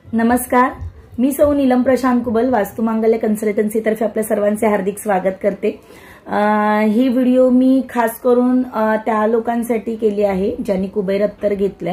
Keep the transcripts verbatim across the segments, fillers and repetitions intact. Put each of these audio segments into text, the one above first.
नमस्कार, मी सौ नीलम प्रशांत कुबल वास्तुमांगल्य कन्सल्टन्सी तर्फे आपल्या सर्वांचे हार्दिक स्वागत करते। ही व्हिडिओ मी खास करून त्या लोकांसाठी केली आहे ज्यांनी कुबेर अत्तर घेतलंय।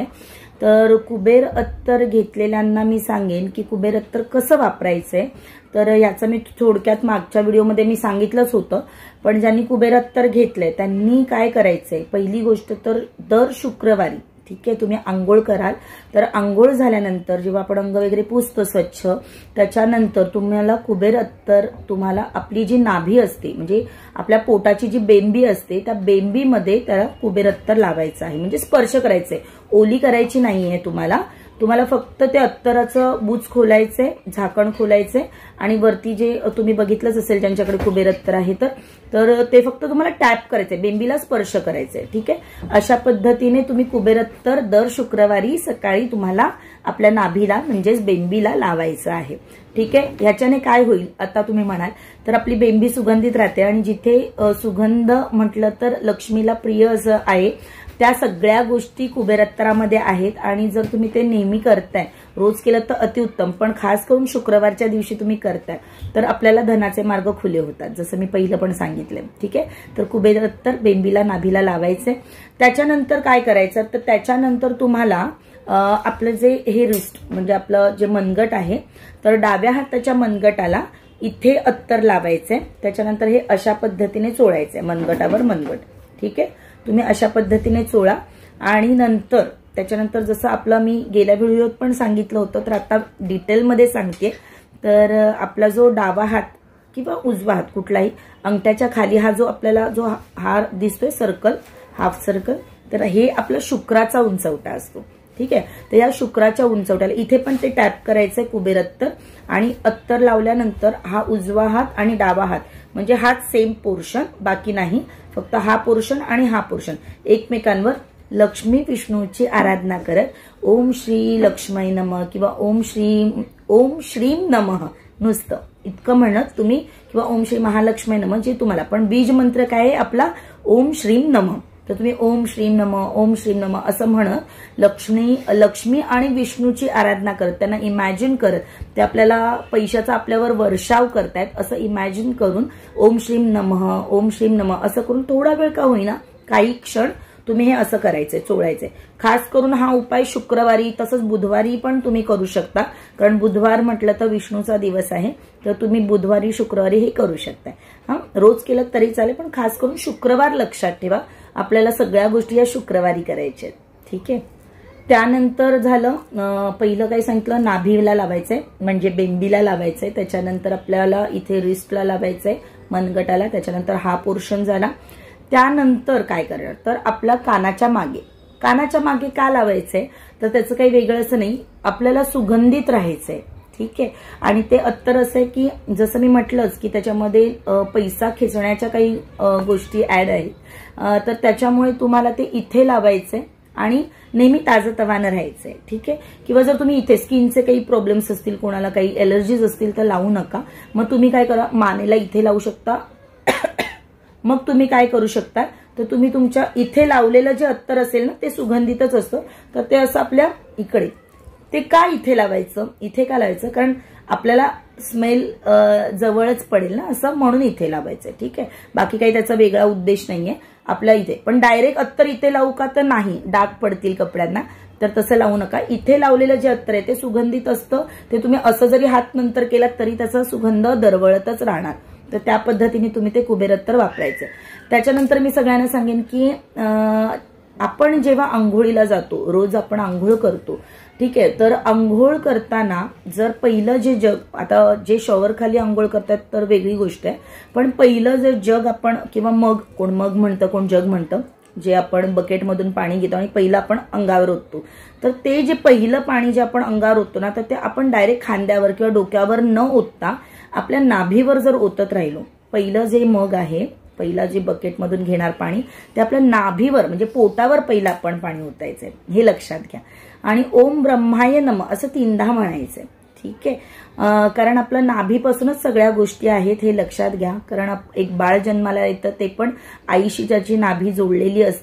तर कुबेर अत्तर घेतलेल्यांना मी सांगेन की कुबेर अत्तर कसं वापरायचंय। तर याचं मी थोडक्यात मागच्या व्हिडिओमध्ये मी सांगितलंच होतं, पण ज्यांनी कुबेर अत्तर घेतलंय त्यांनी काय करायचंय। पहिली गोष्ट तर दर शुक्रवारी ठीक आहे तुम्ही आंघोळ कराल, तर आंघोळ झाल्यानंतर जेव्हा आपण अंग वगैरे पुसतो स्वच्छ, त्याच्यानंतर तुम्हाला कुबेर अत्तर तुम्हाला आपली जी नाभी असते म्हणजे आपल्या पोटाची जी बेंबी असते त्या बेंबीमध्ये त्याला कुबेर अत्तर लावायचं आहे, म्हणजे स्पर्श करायचंय, ओली करायची नाहीये तुम्हाला। तुम्हाला फक्त ते अत्तराचं बूच खोलायचंय, झाकण खोलायचंय आणि वरती जे तुम्ही बघितलंच असेल ज्यांच्याकडे कुबेर अत्तर आहे तर तर ते फक्त तुम्हाला टॅप करायचंय, बेंबीला स्पर्श करायचंय। ठीक आहे, अशा पद्धतीने तुम्ही कुबेर अत्तर दर शुक्रवारी सकाळी तुम्हाला आपल्या नाभीला म्हणजेच बेंबीला लावायचं आहे। ठीक आहे, ह्याच्याने काय होईल आता तुम्ही म्हणाल, तर आपली बेंबी सुगंधित राहते आणि जिथे सुगंध म्हटलं तर लक्ष्मीला प्रिय असं आहे, त्या सगळ्या गोष्टी कुबेर अत्तरामध्ये आहेत। आणि जर तुम्ही ते नेहमी करताय, रोज केलं तर अतिउत्तम, पण खास करून शुक्रवारच्या दिवशी तुम्ही करताय तर आपल्याला धनाचे मार्ग खुले होतात, जसं मी पहिलं पण सांगितलंय। ठीक आहे, तर कुबेर अत्तर बेंबीला नाभीला लावायचंय। त्याच्यानंतर काय करायचं, तर त्याच्यानंतर तुम्हाला आपलं जे हे रिस्ट म्हणजे आपलं जे मनगट आहे, तर डाव्या हाताच्या मनगटाला इथे अत्तर लावायचंय। त्याच्यानंतर हे अशा पद्धतीने चोळायचंय मनगटावर मनगट। ठीक आहे, तुम्ही अशा पद्धतीने चोळा आणि नंतर त्याच्यानंतर जसं आपलं मी गेल्या व्हिडिओत पण सांगितलं होतं, तर आता डिटेलमध्ये सांगते। तर आपला जो डावा हात किंवा उजवा हात कुठलाही, अंगठ्याच्या खाली हा जो आपल्याला जो हार दिसतोय सर्कल, हाफ सर्कल, तर हे आपला शुक्राचा उंचवटा असतो। ठीक आहे, तर या शुक्राच्या उंचवट्याला इथे पण ते टॅप करायचंय कुबेर अत्तर आणि अत्तर लावल्यानंतर हा उजवा हात आणि डावा हात म्हणजे हात सेम पोर्शन, बाकी नाही, फक्त हा पोर्शन आणि हा पोर्शन एकमेकांवर लक्ष्मी विष्णूची आराधना करत ओम श्री लक्ष्मी नमः किंवा ओम श्री ओम श्रीम नमः नुसतं इतकं म्हणत तुम्ही, किंवा ओम श्री महालक्ष्मी नमः जे तुम्हाला, पण बीज मंत्र काय आहे आपला ओम श्रीम नमः, तर तुम्ही ओम श्रीम नमः ओम श्रीम नमः असं म्हणत लक्ष्मी लक्ष्मी आणि विष्णूची आराधना करत, त्यांना इमॅजिन करत ते आपल्याला पैशाचा आपल्यावर वर्षाव करतायत असं इमॅजिन करून ओम श्रीम नमः ओम श्रीम नमः असं करून थोडा वेळ का होईना काही क्षण तुम्ही हे असं करायचंय, चोळायचंय। खास करून हा उपाय शुक्रवारी तसंच बुधवारी पण तुम्ही करू शकता, कारण बुधवार म्हटलं तर विष्णूचा दिवस आहे, तर तुम्ही बुधवारी शुक्रवारी हे करू शकता। हा रोज केलं तरी चालेल, पण खास करून शुक्रवार लक्षात ठेवा, आपल्याला सगळ्या गोष्टी या शुक्रवारी करायच्या आहेत। ठीक आहे, त्यानंतर झालं पहिलं काय सांगितलं, नाभीला लावायचंय म्हणजे बेंबीला लावायचंय, त्याच्यानंतर आपल्याला इथे रिस्टला लावायचंय मनगटाला, त्याच्यानंतर हा पोर्शन झाला। त्यानंतर काय करणार, तर आपला कानाच्या मागे, कानाच्या मागे का लावायचंय, तर त्याचं काही वेगळं असं नाही, आपल्याला सुगंधित राहायचंय। ठीक आहे, आणि ते अत्तर असं आहे की जसं मी म्हटलंच की त्याच्यामध्ये पैसा खेचण्याच्या काही गोष्टी ऍड आहेत, तर त्याच्यामुळे तुम्हाला ते इथे लावायचंय आणि नेहमी ताजतवानं राहायचंय। ठीक आहे, किंवा जर तुम्ही इथे स्किनचे काही प्रॉब्लेम्स असतील, कोणाला काही एलर्जीज असतील तर लावू नका, मग तुम्ही काय करा, मानेला इथे लावू शकता। मग तुम्ही काय करू शकता, तर तुम्ही तुमच्या इथे लावलेलं जे अत्तर असेल ना ते सुगंधितच असतं, तर ते असं आपल्या इकडे, ते का इथे लावायचं, इथे का लावायचं, कारण आपल्याला स्मेल जवळच पडेल ना असं, म्हणून इथे लावायचं। ठीक आहे, बाकी काही त्याचा वेगळा उद्देश नाहीये आपल्या इथे। पण डायरेक्ट अत्तर इथे लावू का, तर नाही, डाग पडतील कपड्यांना, तर तसं लावू नका। इथे लावलेलं जे अत्तर आहे ते सुगंधित असतं, ते तुम्ही असं जरी हात नंतर केलात तरी त्याचा सुगंध दरवळतच राहणार, तर त्या पद्धतीने तुम्ही ते कुबेर अत्तर वापरायचं। त्याच्यानंतर मी सगळ्यांना सांगेन की आपण जेव्हा आंघोळीला जातो, रोज आपण आंघोळ करतो, ठीक आहे, तर आंघोळ करताना जर पहिलं जे जग, आता जे शॉवर खाली आंघोळ करतात तर वेगळी गोष्ट आहे, पण पहिलं जर जग आपण किंवा मग, कोण मग म्हणतं कोण जग म्हणतं, जे आपण बकेटमधून पाणी घेतो आणि पहिलं आपण अंगावर ओततो, तर ते जे पहिलं पाणी जे आपण अंगावर ओततो ना, तर ते आपण डायरेक्ट खांद्यावर किंवा डोक्यावर न ओतता आपल्या नाभीवर जर ओतत राहिलो, पहिलं जे मग आहे, पहिला जे बकेटमधून घेणार पाणी ते आपल्या नाभीवर म्हणजे पोटावर पहिलं आपण पाणी ओतायचंय, हे लक्षात घ्या। आणि ओम ब्रह्माय नमः असं तीनदा म्हणायचंय। ठीक आहे, कारण आपल्या नाभीपासूनच सगळ्या गोष्टी आहेत हे लक्षात घ्या, कारण एक बाळ जन्माला येतं ते पण आईशी ज्याची नाभी जोडलेली असते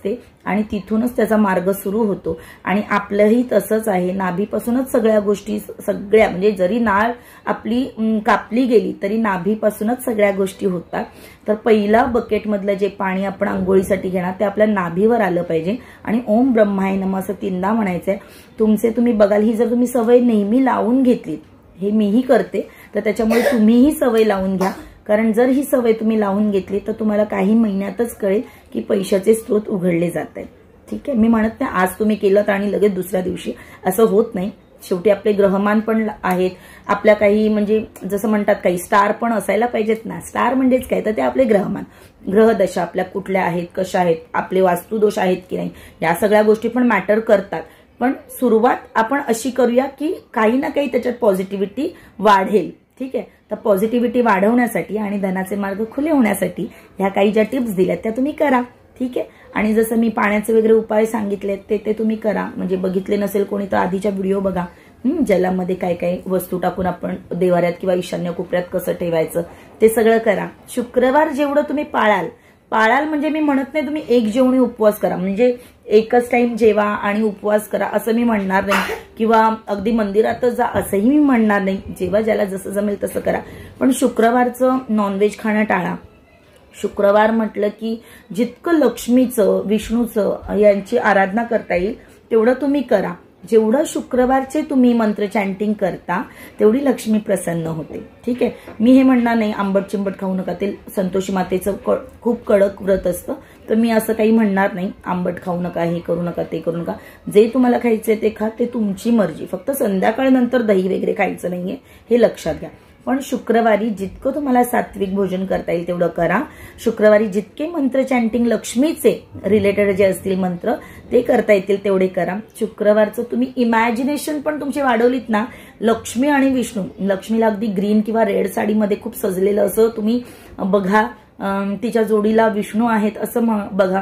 आणि तिथूनच त्याचा मार्ग सुरू होतो. आणि आपलंही तसंच आहे, नाभीपासूनच सगळ्या गोष्टी, सगळ्या म्हणजे जरी नाळ आपली कापली गेली तरी नाभीपासूनच सगळ्या गोष्टी होतात. तर पहिला बकेटमधलं जे पाणी आपण आंघोळीसाठी घेणार ते आपल्या नाभीवर आलं पाहिजे आणि ओम ब्रह्माय नमः असं तीनदा म्हणायचंय. तुमचे तुम्ही बघाल, ही जर तुम्ही सवय नेहमी लावून घेतली, हे मीही करते, तर त्याच्यामुळे तुम्हीही सवय लावून घ्या. कारण जर ही सवय तुम्ही लावून घेतली तर तुम्हाला काही महिन्यातच कळेल की पैशाचे स्रोत उघडले जात आहेत. ठीक आहे, मी म्हणत नाही आज तुम्ही केलं आणि लगेच दुसऱ्या दिवशी, असं होत नाही. शेवटी आपले ग्रहमान पण आहेत, आपल्या काही म्हणजे जसं म्हणतात काही स्टार पण असायला पाहिजेत ना. स्टार म्हणजेच काय, तर ते आपले ग्रहमान, ग्रहदशा आपल्या कुठल्या आहेत, कशा आहेत, आपले वास्तुदोष आहेत की नाही, या सगळ्या गोष्टी पण मॅटर करतात. पण सुरुवात आपण अशी करूया की काही ना काही त्याच्यात पॉझिटिव्हिटी वाढेल. ठीक आहे, तर पॉझिटिव्हिटी वाढवण्यासाठी आणि धनाचे मार्ग खुले होण्यासाठी ह्या काही ज्या टिप्स दिल्यात त्या तुम्ही करा. ठीक आहे, आणि जसं मी पाण्याचे वगैरे उपाय सांगितले ते ते तुम्ही करा. म्हणजे बघितले नसेल कोणी तर आधीच्या व्हिडिओ बघा. जलामध्ये काय काय वस्तू टाकून आपण देवाऱ्यात किंवा ईशान्य कोपऱ्यात कसं ठेवायचं ते सगळं करा. शुक्रवार जेवढं तुम्ही पाळाल, पाळाल म्हणजे मी म्हणत नाही तुम्ही एक जेवणी उपवास करा, म्हणजे एकच टाइम जेवा आणि उपवास करा असं मी म्हणणार नाही, किंवा अगदी मंदिरातच जा असंही मी म्हणणार नाही. जेव्हा ज्याला जसं जमेल तसं करा. पण शुक्रवारचं नॉनव्हेज खाणं टाळा. शुक्रवार म्हटलं की जितकं लक्ष्मीचं, विष्णूचं यांची आराधना करता येईल तेवढं तुम्ही करा. जेवढं शुक्रवारचे तुम्ही मंत्र चॅन्टिंग करता तेवढी लक्ष्मी प्रसन्न होते. ठीक आहे, मी हे म्हणणार नाही आंबट चिंबट खाऊ नका, ते संतोषी मातेचं खूप कडक व्रत असतं, तर मी असं काही म्हणणार नाही आंबट खाऊ नका, हे करू नका, ते करू नका. जे तुम्हाला खायचंय ते खा, ते तुमची मर्जी. फक्त संध्याकाळनंतर दही वगैरे खायचं नाहीये हे लक्षात घ्या. पण शुक्रवारी जितकं तुम्हाला सात्विक भोजन करता येईल तेवढं करा. शुक्रवारी जितके मंत्र चॅन्टिंग लक्ष्मीचे रिलेटेड जे असतील मंत्र ते करता येतील तेवढे करा. शुक्रवारचं तुम्ही इमॅजिनेशन पण तुमची वाढवलीत ना, लक्ष्मी आणि विष्णू, लक्ष्मीला अगदी ग्रीन किंवा रेड साडीमध्ये खूप सजलेलं असं तुम्ही बघा, तिच्या जोडीला विष्णू आहेत असं बघा,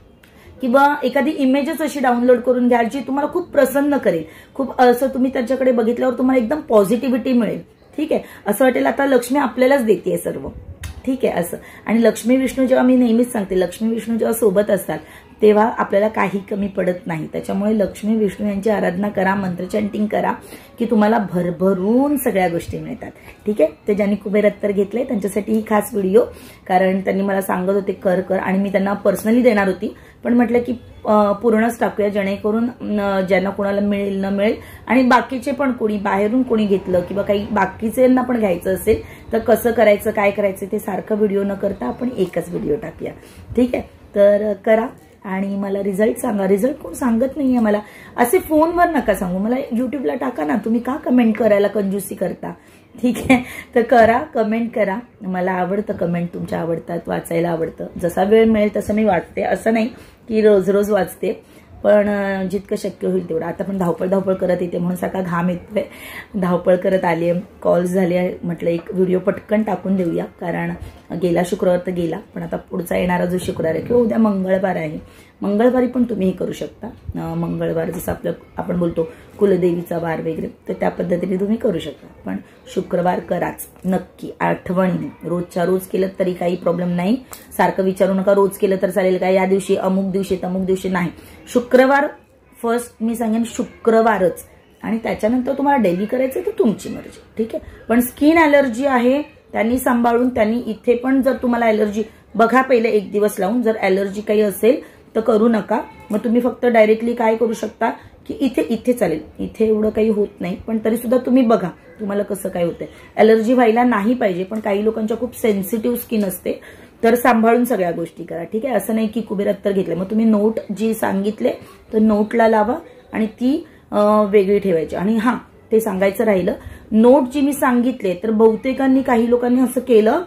किंवा एखादी इमेजच अशी डाउनलोड करून घ्या जी तुम्हाला खूप प्रसन्न करेल. खूप असं तुम्ही त्याच्याकडे बघितल्यावर तुम्हाला एकदम पॉझिटिव्हिटी मिळेल. ठीक आहे, असं वाटेल आता लक्ष्मी आपल्यालाच देते सर्व. ठीक आहे, असं. आणि लक्ष्मी विष्णू जेव्हा मी नेहमीच सांगते, लक्ष्मी विष्णू जेव्हा सोबत असतात तेव्हा आपल्याला काही कमी पडत नाही. त्याच्यामुळे लक्ष्मी विष्णू यांची आराधना करा, मंत्र चॅन्टिंग करा की तुम्हाला भरभरून सगळ्या गोष्टी मिळतात. ठीक आहे, ते ज्यांनी कुबेर अत्तर घेतले त्यांच्यासाठी ही खास व्हिडिओ, कारण त्यांनी मला सांगत होते कर कर आणि मी त्यांना पर्सनली देणार होती, पण म्हटलं की पूर्णच टाकूया जेणेकरून ज्यांना कोणाला मिळेल न मिळेल, आणि बाकीचे पण कोणी बाहेरून कोणी घेतलं किंवा काही बाकीच्यांना पण घ्यायचं असेल तर कसं करायचं, काय करायचं ते सारखं व्हिडिओ न करता आपण एकच व्हिडिओ टाकूया. ठीक आहे, तर करा आणि मला रिझल्ट सांगा. रिझल्ट कोण सांगत नाहीये मला, असे फोनवर नका सांगू, मला युट्यूबला टाका ना. तुम्ही का कमेंट करायला कंजूसी करता? ठीक आहे, तर करा, कमेंट करा. मला आवडतं कमेंट, तुमच्या आवडतात, वाचायला आवडतं. जसा वेळ मिळेल तसं मी वाचते, असं नाही की रोज रोज वाचते, पण जितकं शक्य होईल तेवढं. आता पण धावपळ धावपळ करत येते म्हणून सकाळ घाम येतोय, धावपळ करत आली आहे, कॉल्स झाले, म्हटलं एक व्हिडिओ पटकन टाकून देऊया. कारण गेला शुक्रवार तर गेला, पण आता पुढचा येणारा जो शुक्रवार आहे किंवा उद्या मंगळवार आहे, मंगळवारी पण तुम्ही हे करू शकता. मंगळवार जसं आपलं आपण बोलतो कुलदेवीचा वार वगैरे, तर त्या पद्धतीने तुम्ही करू शकता. पण शुक्रवार कराच नक्की, आठवणीने. रोजच्या रोज केलं तरी काही प्रॉब्लेम नाही. सारखं विचारू नका रोज केलं तर चालेल का, या दिवशी अमुक दिवशी तमुक दिवशी नाही. शुक्रवार फर्स्ट मी सांगेन शुक्रवारच, आणि त्याच्यानंतर तुम्हाला डेली करायचं तर तुमची मर्जी. ठीक आहे, पण स्किन ॲलर्जी आहे त्यांनी सांभाळून, त्यांनी इथे पण जर तुम्हाला ॲलर्जी बघा पहिले एक दिवस लावून, जर ॲलर्जी काही असेल तर करू नका. मग तुम्ही फक्त डायरेक्टली काय करू शकता की इथे इथे चालेल, इथे एवढं काही होत नाही, पण तरी सुद्धा तुम्ही बघा तुम्हाला कसं काय होतंय. ॲलर्जी व्हायला नाही पाहिजे, पण काही लोकांच्या खूप सेन्सिटिव्ह स्किन असते, तर सांभाळून सगळ्या गोष्टी करा. ठीक आहे, असं नाही की कुबेर अत्तर घेतले मग तुम्ही नोट जी सांगितले तर नोटला लावा आणि ती वेगळी ठेवायची. आणि हां, ते सांगायचं राहिलं, नोट जी मी सांगितले तर बहुतेकांनी काही लोकांनी असं केलं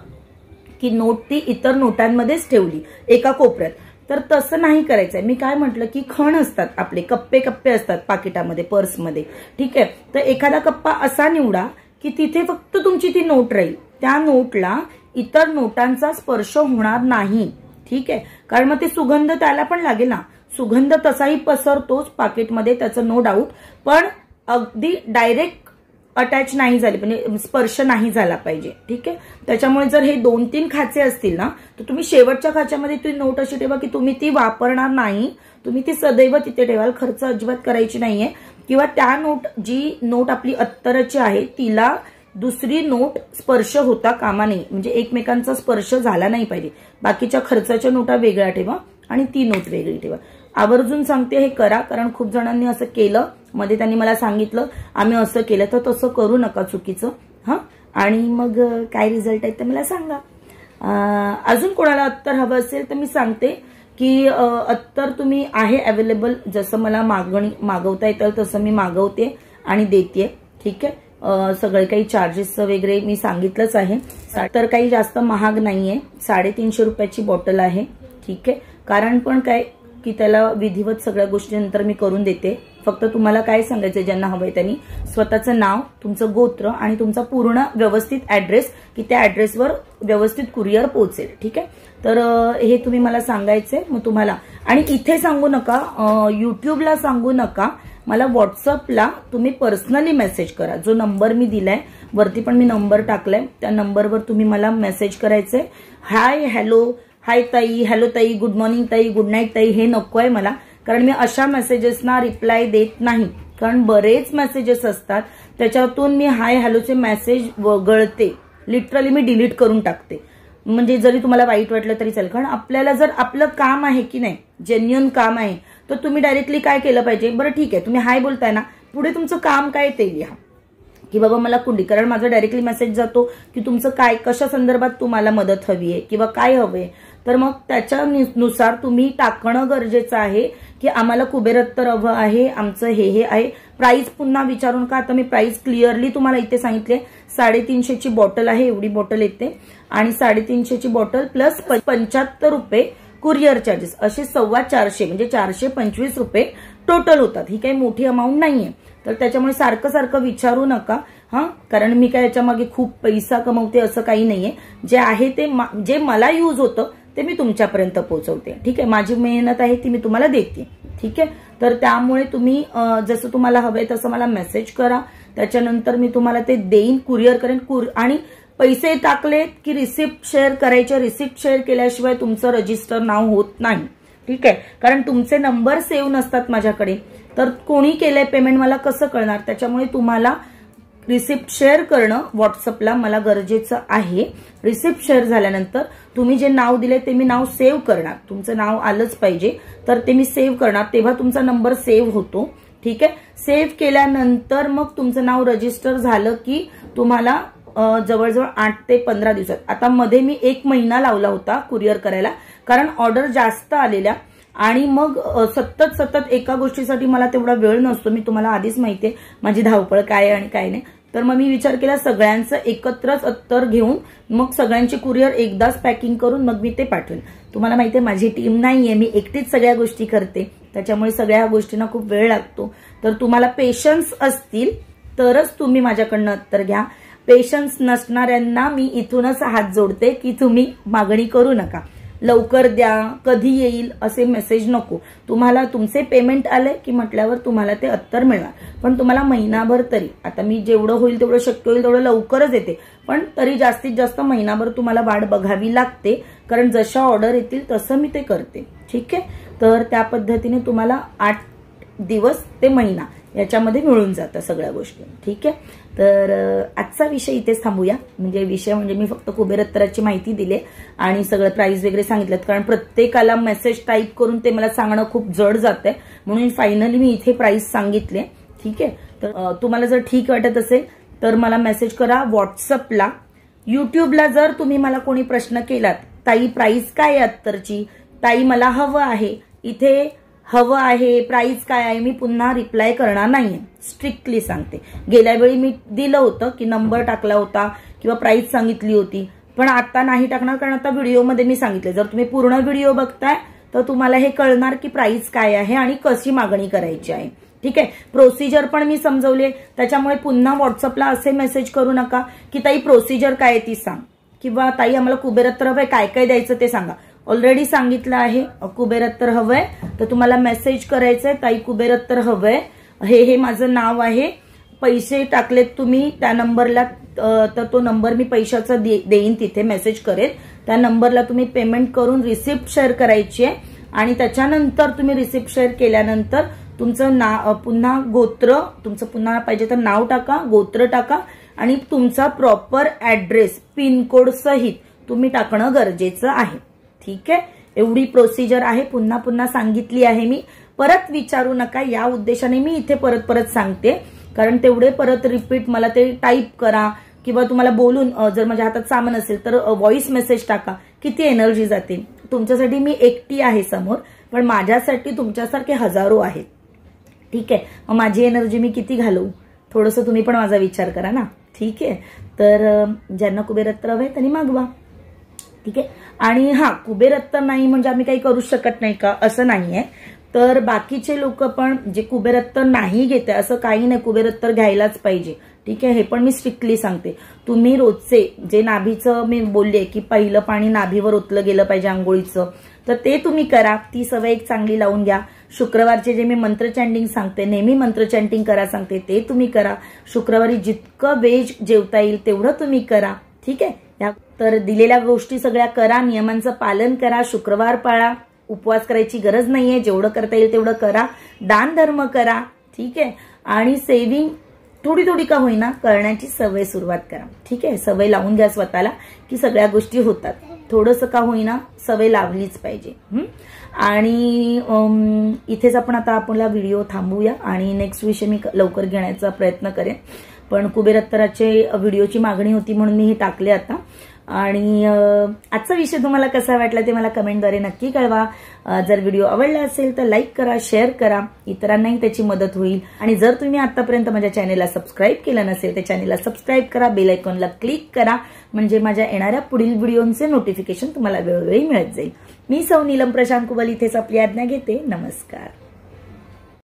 की नोट ती इतर नोटांमध्येच ठेवली एका कोपऱ्यात, तर तसं नाही करायचंय. मी काय म्हटलं की खण असतात आपले, कप्पे कप्पे असतात पाकिटामध्ये, पर्समध्ये. ठीक आहे, तर एखादा कप्पा असा निवडा की तिथे फक्त तुमची ती नोट राहील, त्या नोटला इतर नोटांचा स्पर्श होणार नाही. ठीक आहे, कारण मग ते सुगंध त्याला पण लागेल ना, सुगंध तसाही पसरतोच पाकिटमध्ये, त्याचं नो डाऊट, पण अगदी डायरेक्ट अटॅच नाही झाले, म्हणजे स्पर्श नाही झाला पाहिजे. ठीक आहे. त्याच्यामुळे जर हे दोन तीन खाचे असतील ना, तर तुम्ही शेवटच्या खाच्यामध्ये ती नोट अशी ठेवा की तुम्ही ती वापरणार नाही, तुम्ही ती सदैव तिथे ठेवाल, खर्च अजिबात करायची नाहीये. किंवा त्या नोट, जी नोट आपली अत्तराची आहे तिला दुसरी नोट स्पर्श होता कामा नये, म्हणजे एकमेकांचा स्पर्श झाला नाही पाहिजे. बाकीच्या खर्चाच्या नोटा वेगळ्या ठेवा आणि ती नोट वेगळी ठेवा. आवर्जून सांगते हे करा, कारण खूप जणांनी असं केलं, मध्ये त्यांनी मला सांगितलं आम्ही असं केलं, तर तसं करू नका चुकीचं. हा, आणि मग काय रिझल्ट आहे ते मला सांगा. अजून कोणाला अत्तर हवं असेल तर मी सांगते की अत्तर तुम्ही आहे अवेलेबल, जसं मला मागणी मागवता येतं तसं मी मागवते आणि देते. ठीक आहे. सगळे काही चार्जेस वगैरे मी सांगितलंच आहे. तर काही जास्त महाग नाहीये, साडेतीनशे रुपयाची बॉटल आहे. ठीक आहे. कारण पण काय की त्याला विधिवत सगळ्या गोष्टी नंतर मी करून देते. फक्त तुम्हाला काय सांगायचं, ज्यांना हवंय त्यांनी स्वतःचं नाव, तुमचं गोत्र आणि तुमचा पूर्ण व्यवस्थित ऍड्रेस, की त्या ऍड्रेसवर व्यवस्थित कुरिअर पोहोचेल. ठीक आहे. तर हे तुम्ही मला सांगायचंय. मग तुम्हाला, आणि इथे सांगू नका, युट्यूबला सांगू नका, मला व्हॉट्सअपला तुम्ही पर्सनली मेसेज करा. जो नंबर मी दिलाय वरती पण मी नंबर टाकलाय, त्या नंबरवर तुम्ही मला मेसेज करायचंय. हाय, हॅलो, हाय ताई, हॅलो ताई, गुड मॉर्निंग ताई, गुड नाईट ताई, हे नकोय मला, कारण मी अशा मेसेजेसना रिप्लाय देत नाही. कारण बरेच मेसेजेस असतात, त्याच्यातून मी हाय हॅलोचे मेसेज वगळते, लिटरली मी डिलीट करून टाकते. म्हणजे जरी तुम्हाला वाईट वाटलं तरी चालेल, कारण आपल्याला जर आपलं काम आहे की नाही, जेन्युइन काम आहे, तर तुम्ही डायरेक्टली काय केलं पाहिजे, बरं ठीक आहे तुम्ही हाय बोलताय ना, पुढे तुमचं काम काय ते लिहा की बाबा मला कुंडी, कारण माझा डायरेक्टली मेसेज जातो की तुमचं काय, कशा संदर्भात तुम्हाला मदत हवी आहे किंवा काय हवंय. तर मग त्याच्यानुसार तुम्ही टाकणं गरजेचं आहे की आम्हाला कुबेर अत्तर हवं आहे, आमचं हे हे आहे. प्राइस पुन्हा विचारून का, आता मी प्राइस क्लिअरली तुम्हाला इथे सांगितले. साडेतीनशेची बॉटल आहे, एवढी बॉटल येते, आणि साडेतीनशेची बॉटल प्लस पंच्याहत्तर रुपये कुरिअर चार्जेस, असे सव्वा चारशे, म्हणजे चारशे पंचवीस रुपये टोटल होतात. ही काही मोठी अमाऊंट नाहीये. तर त्याच्यामुळे सारखं सारखं विचारू नका. हा, कारण मी काय याच्या मागे खूप पैसा कमवते असं काही नाहीये. जे आहे ते, जे मला यूज होतं ते मी तुमच्यापर्यंत पोहोचवते. ठीक आहे. माझी मेहनत आहे ती मी तुम्हाला देते. ठीक आहे. तर त्यामुळे तुम्ही जसं तुम्हाला हवंय तसं मला मेसेज करा, त्याच्यानंतर मी तुम्हाला ते देईन, कुरिअर करेन. आणि पैसे टाकले की रिसिप्ट शेअर करायचे, रिसिप्ट शेअर केल्याशिवाय तुमचं रजिस्टर नाव होत नाही. ठीक आहे. कारण तुमचे नंबर सेव्ह नसतात माझ्याकडे, तर कोणी केलंय पेमेंट मला कसं कळणार. त्याच्यामुळे तुम्हाला रिसिप्ट शेअर करणं व्हॉट्सअपला मला गरजेचं आहे. रिसिप्ट शेअर झाल्यानंतर तुम्ही जे नाव दिले ते मी नाव सेव्ह करणार, तुमचं नाव आलंच पाहिजे, तर ते मी सेव्ह करणार, तेव्हा तुमचा नंबर सेव्ह होतो. ठीक आहे. सेव्ह केल्यानंतर मग तुमचं नाव रजिस्टर झालं की तुम्हाला जवळजवळ आठ ते पंधरा दिवसात, आता मध्ये मी एक महिना लावला होता कुरिअर करायला, कारण ऑर्डर जास्त आलेल्या, आणि मग सतत सतत एका गोष्टीसाठी मला तेवढा वेळ नसतो. मी तुम्हाला आधीच माहितीये माझी धावपळ काय आहे आणि काय नाही. तर मग मी विचार केला सगळ्यांचं एकत्रच अत्तर घेऊन मग सगळ्यांची कुरिअर एकदाच पॅकिंग करून मग मी ते पाठवेन. तुम्हाला माहितीये माझी टीम नाहीये, मी एकटीच सगळ्या गोष्टी करते, त्याच्यामुळे सगळ्या गोष्टींना खूप वेळ लागतो. तर तुम्हाला पेशन्स असतील तरच तुम्ही माझ्याकडनं अत्तर घ्या. पेशन्स नसणाऱ्यांना मी इथूनच हात जोडते की तुम्ही मागणी करू नका, लवकर द्या, कधी येईल असे मेसेज नको. तुम्हाला तुमचे पेमेंट आले की म्हटल्यावर तुम्हाला ते अत्तर मिळणार, पण तुम्हाला महिनाभर तरी, आता मी जेवढं होईल तेवढं शक्य होईल तेवढं लवकरच येते, पण तरी जास्तीत जास्त महिनाभर तुम्हाला वाट बघावी लागते, कारण जशा ऑर्डर येतील तसं मी ते करते. ठीक आहे. तर त्या पद्धतीने तुम्हाला आठ दिवस ते महिना याच्यामध्ये मिळून जातं सगळ्या गोष्टी. ठीक आहे. तर आजचा विषय इथेच थांबूया. म्हणजे विषय म्हणजे मी फक्त कुबेर अत्तराची माहिती दिली आणि सगळं प्राइस वगैरे सांगितलं, कारण प्रत्येकाला मेसेज टाईप करून ते मला सांगणं खूप जड जातंय, म्हणून फायनली मी इथे प्राइस सांगितले. ठीक आहे. तर तुम्हाला जर ठीक वाटत असेल तर मला मेसेज करा व्हॉट्सअपला. युट्यूबला जर तुम्ही मला कोणी प्रश्न केलात, ताई प्राइस काय आहे अत्तरची, ताई मला हवं आहे, इथे हवं आहे, प्राइस काय आहे, मी पुन्हा रिप्लाय करणार नाहीये, स्ट्रिक्टली सांगते. गेल्या वेळी मी दिलं होतं की नंबर टाकला होता किंवा प्राइस सांगितली होती, पण आता नाही टाकणार, कारण आता व्हिडिओमध्ये मी सांगितले. जर तुम्ही पूर्ण व्हिडिओ बघताय तर तुम्हाला हे कळणार की प्राइस काय आहे आणि कशी मागणी करायची आहे. ठीक आहे. प्रोसिजर पण मी समजवले, त्याच्यामुळे पुन्हा व्हॉट्सअपला असे मेसेज करू नका की ताई प्रोसिजर काय ती सांग, किंवा ताई आम्हाला कुबेर अत्तर हवंय, काय काय द्यायचं ते सांगा. ऑलरेडी सांगितलं आहे कुबेर अत्तर हवंय, तर तुम्हाला मेसेज करायचंय ताई कुबेर अत्तर हवंय, हे हे माझं नाव आहे, पैसे टाकलेत तुम्ही त्या नंबरला, तर तो नंबर मी पैशाचा देईन, तिथे मेसेज करेल. त्या नंबरला तुम्ही पेमेंट करून रिसिप्ट शेअर करायची आहे आणि त्याच्यानंतर तुम्ही रिसिप्ट शेअर केल्यानंतर तुमचं ना पुन्हा गोत्र, तुमचं पुन्हा पाहिजे तर नाव टाका, गोत्र टाका आणि तुमचा प्रॉपर ऍड्रेस पिनकोड सहित तुम्ही टाकणं गरजेचं आहे. ठीक आहे, एवढी प्रोसिजर आहे. पुन्हा पुन्हा सांगितली आहे मी, परत विचारू नका. या उद्देशाने मी इथे परत परत सांगते, कारण तेवढे परत रिपीट मला ते टाईप करा किंवा तुम्हाला बोलून जर माझ्या हातात सामान असेल तर व्हॉइस मेसेज टाका, किती एनर्जी जाते. तुमच्यासाठी मी एकटी आहे समोर, पण माझ्यासाठी तुमच्यासारखे हजारो आहेत. ठीक आहे, मग माझी एनर्जी मी किती घालवू, थोडंसं तुम्ही पण माझा विचार करा ना. ठीक आहे, तर ज्यांना कुबेरत्तर हवे त्यांनी मागवा. ठीक आहे, आणि हा कुबेरत्तर नाही म्हणजे आम्ही काही करू शकत नाही का, असं नाहीये. तर बाकीचे लोक पण जे कुबेरत्तर नाही घेते असं काही नाही, कुबेरत्तर घ्यायलाच पाहिजे. ठीक आहे, हे पण मी स्ट्रिक्टली सांगते. तुम्ही रोजचे जे नाभीचं मी बोलले की पहिलं पाणी नाभीवर ओतलं गेलं पाहिजे आंघोळीचं, तर ते तुम्ही करा. ती सवय एक चांगली लावून घ्या. शुक्रवारचे जे मी मंत्र चॅन्टिंग सांगते, नेहमी मंत्र चॅन्टिंग करा सांगते, ते तुम्ही करा. शुक्रवारी जितकं वेज जेवता येईल तेवढं तुम्ही करा. ठीक आहे, या तर दिलेल्या गोष्टी सगळ्या करा, नियमांचं पालन करा, शुक्रवार पाळा, उपवास करायची गरज नाहीये, जेवढं करता येईल तेवढं करा, दान धर्म करा. ठीक आहे, आणि सेव्हिंग थोडी थोडी का होईना करण्याची सवय सुरुवात करा. ठीक आहे, सवय लावून घ्या स्वतःला की सगळ्या गोष्टी होतात. थोडंसं का होईना सवय लावलीच पाहिजे. आणि इथेच आपण आता आपला व्हिडिओ थांबूया आणि नेक्स्ट विषय मी लवकर घेण्याचा प्रयत्न करेन. पण कुबेरत्तराचे व्हिडिओची मागणी होती म्हणून मी हे टाकले आता. आणि आजचा विषय तुम्हाला कसा वाटला ते मला कमेंटद्वारे नक्की कळवा. जर व्हिडिओ आवडला असेल तर लाईक करा, शेअर करा, इतरांनाही त्याची मदत होईल. आणि जर तुम्ही आतापर्यंत माझ्या चॅनेलला सबस्क्राईब केलं नसेल तर चॅनेलला सबस्क्राईब करा, बेल आयकॉनला क्लिक करा, म्हणजे माझ्या येणाऱ्या पुढील व्हिडिओचे नोटिफिकेशन तुम्हाला वेळोवेळी मिळत जाईल. मी सौ नीलम प्रशांत कुबल इथेच आपली आज्ञा घेते. नमस्कार.